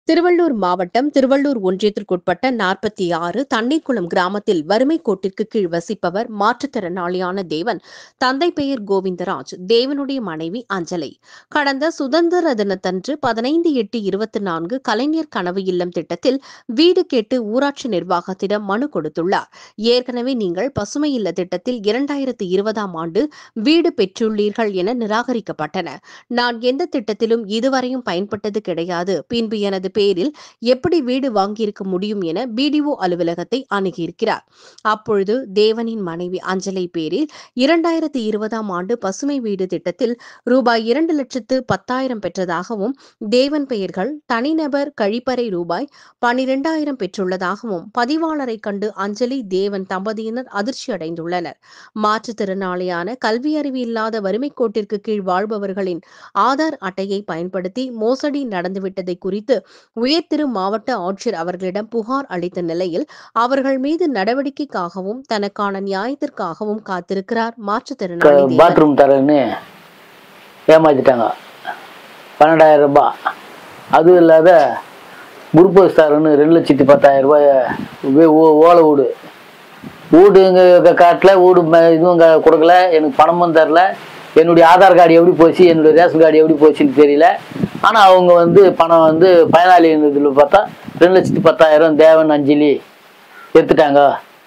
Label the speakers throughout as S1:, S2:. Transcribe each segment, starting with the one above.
S1: திருவள்ளூர் மாவட்டம் திருவள்ளூர் ஒன்றியத்திற்குட்பட்ட 46 தண்ணீர்குளம் கிராமத்தில் வறுமை கோட்டிற்கு கீழ் வசிப்பவர் மாற்றுத்திறனாளியான தேவன். தந்தை பெயர் கோவிந்தராஜ். தேவனுடைய மனைவி அஞ்சலை. கடந்த சுதந்திர தினத்தன்று 15/8/24 கலைஞர் கனவு இல்லம் திட்டத்தில் வீடு கேட்டு ஊராட்சி நிர்வாகத்திடம் மனு கொடுத்துள்ளார். ஏற்கனவே நீங்கள் பசுமை இல்ல திட்டத்தில் 2020ஆம் ஆண்டு வீடு பெற்றுள்ளீர்கள் என நிராகரிக்கப்பட்டன. நான் எந்த திட்டத்திலும் இதுவரையும் பயன்பட்டது கிடையாது. பின்பு எனது பேரில் எப்படி வீடு வாங்கியிருக்க முடியும் என பிடிஓ அலுவலகத்தை அணுகியிருக்கிறார். அப்பொழுது தேவனின் மனைவி அஞ்சலை பேரில் 2020ஆம் ஆண்டு பசுமை வீடு திட்டத்தில் ரூபாய் 2,10,000 பெற்றதாகவும், தேவன் பெயர்கள் தனிநபர் கழிப்பறை ரூபாய் 12,000 பெற்றுள்ளதாகவும் பதிவாளரை கண்டு அஞ்சலி தேவன் தம்பதியினர் அதிர்ச்சி அடைந்துள்ளனர். மாற்றுத்திறனாளியான கல்வி அறிவு இல்லாத வறுமை கோட்டிற்கு கீழ் வாழ்பவர்களின் ஆதார் அட்டையை பயன்படுத்தி மோசடி நடந்துவிட்டதை குறித்து உயர்திரு மாவட்ட ஆட்சியர் அவர்களிடம் புகார் அளித்த நிலையில் அவர்கள் மீது நடவடிக்கைக்காகவும் தனக்கான நியாயத்திற்காகவும் காத்திருக்கிறார் மாற்றுத்திறனாளி.
S2: பாத்ரூம் தரேன்னு ஏமாத்திட்டாங்க, 12,000 ரூபாய். அதுவும் இல்லாத குருப்போஸ் தரேன்னு 2,10,000 ரூபாய் ஓலை வீடு எங்கள் காட்டில் வீடு இதுவும் கொடுக்கல, எனக்கு பணமும் தரல. என்னுடைய ஆதார் கார்டு எப்படி போச்சு, என்னுடைய ரேஷன் கார்டு எப்படி போச்சுன்னு தெரியல. ஆனால் அவங்க பணம் பயனாளி இதில் பார்த்தா 2,10,000 தேவன் அஞ்சலி எடுத்துட்டாங்க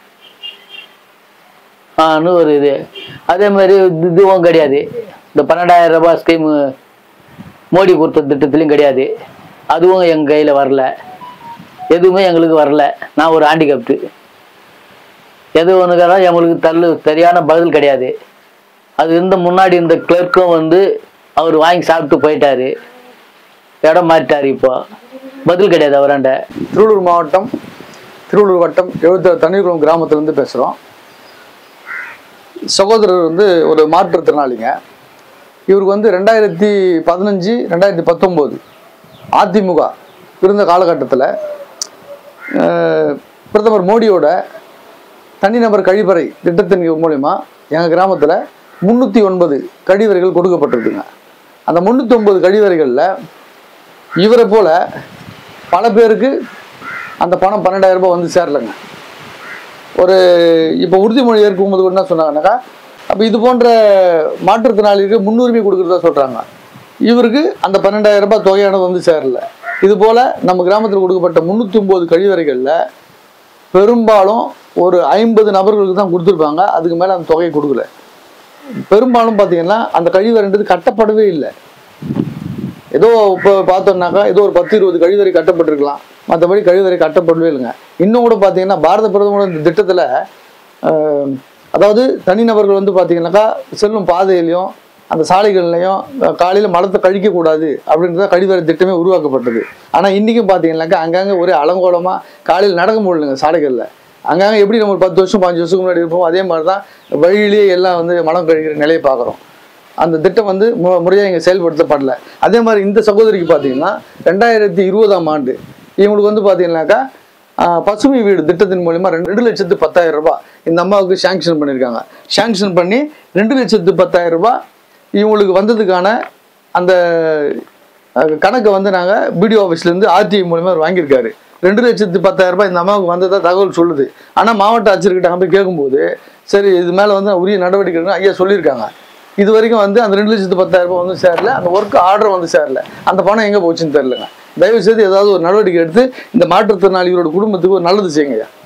S2: ஒரு இது. அதே மாதிரி இதுவும் கிடையாது. இந்த 12,000 ரூபாய் ஸ்கீமு மோடி கொடுத்த திட்டத்துலையும் கிடையாது. அதுவும் எங்கள் கையில் வரல, எதுவுமே எங்களுக்கு வரல. நான் ஒரு ஹேண்டிகேப்டு, எது ஒன்றுக்காக எங்களுக்கு சரியான பதில் கிடையாது. அது முன்னாடி இந்த கிளர்க்கும் அவர் வாங்கி சாப்பிட்டு போயிட்டாரு, இடம் மாறிட்டார். இப்போ பதில் கிடையாது அவராண்ட.
S3: திருவள்ளூர் மாவட்டம் திருவள்ளூர் வட்டம் 76 தண்ணீர்குளம் கிராமத்திலேருந்து பேசுகிறோம். சகோதரர் ஒரு மாற்றுத்திறனாளிங்க. இவருக்கு 2015 2019 அதிமுக இருந்த காலகட்டத்தில் பிரதமர் மோடியோட தனிநபர் கழிப்பறை திட்டத்தின் மூலமா எங்கள் கிராமத்தில் 309 கழிவறைகள் கொடுக்கப்பட்டிருக்குங்க. அந்த 309 கழிவறைகளில் இவரை போல பல பேருக்கு அந்த பணம் 12,000 ரூபாய் சேரலைங்க. இப்போ உறுதிமொழி ஏற்கும்போது என்ன சொன்னாங்கன்னாக்கா, அப்போ இது போன்ற மாற்றுத்திறனாளிகளுக்கு முன்னுரிமை கொடுக்குறதா சொல்கிறாங்க. இவருக்கு அந்த 12,000 ரூபாய் தொகையானது சேரல. இது போல் நம்ம கிராமத்தில் கொடுக்கப்பட்ட 309 கழிவறைகளில் பெரும்பாலும் ஒரு 50 நபர்களுக்கு தான் கொடுத்துருப்பாங்க. அதுக்கு மேலே அந்த தொகையை கொடுக்கல. பெரும்பாலும் பார்த்தீங்கன்னா அந்த கழிவறைன்றது கட்டப்படவே இல்லை. ஏதோ இப்போ பார்த்தோம்னாக்கா ஏதோ ஒரு 10-20 கழிவறை கட்டப்பட்டிருக்கலாம், மற்றபடி கழிவறை கட்டப்படவே இல்லைங்க. இன்னும் கூட பார்த்தீங்கன்னா பாரத பிரதமர் இந்த திட்டத்தில் அதாவது தனிநபர்கள் பார்த்தீங்கன்னாக்கா செல்லும் பாதையிலையும் அந்த சாலைகள்லையும் காலையில் மலத்தை கழிக்கக்கூடாது அப்படின்றத கழிவறை திட்டமே உருவாக்கப்பட்டது. ஆனால் இன்றைக்கும் பார்த்தீங்கன்னாக்கா அங்கங்கே ஒரே அலங்கோலமாக காலையில் நடக்க முடியலைங்க சாலைகளில். அங்கங்கே எப்படி நம்ம 10 வருஷம் 5 வருஷத்துக்கு முன்னாடி இருப்போம், அதே மாதிரி தான் வழியிலேயே எல்லாம் மலம் கழிக்கிற நிலையை பார்க்குறோம். அந்த திட்டம் முறையாக இங்கே செயல்படுத்தப்படலை. அதே மாதிரி இந்த சகோதரிக்கு பார்த்தீங்கன்னா 2020ஆம் ஆண்டு இவங்களுக்கு பார்த்தீங்கன்னாக்கா பசுமை வீடு திட்டத்தின் மூலமா 2,10,000 ரூபாய் இந்த அம்மாவுக்கு சாங்ஷன் பண்ணியிருக்காங்க. சாங்ஷன் பண்ணி 2,10,000 ரூபாய் இவங்களுக்கு வந்ததுக்கான அந்த கணக்கை நாங்கள் பிடிஓ ஆஃபீஸ்லேருந்து ஆர்டிஐ மூலமாக அவர் வாங்கியிருக்காரு. 2,10,000 ரூபாய் இந்த அம்மாவுக்கு வந்ததாக தகவல் சொல்லுது. ஆனால் மாவட்ட ஆட்சியர்கிட்ட அங்கே போய் கேட்கும்போது சரி இது மேலே உரிய நடவடிக்கை ஐயா சொல்லியிருக்காங்க. இது வரைக்கும் அந்த 2,10,000 ரூபாய் சேரல, அந்த ஒர்க் ஆர்டர் சேரல, அந்த பணம் எங்கே போச்சுன்னு தெரியலங்க. தயவு செய்து ஏதாவது ஒரு நடவடிக்கை எடுத்து இந்த மாற்றுத்திறனாளிகளோட குடும்பத்துக்கு ஒரு நல்லது செய்யுங்க ஐயா.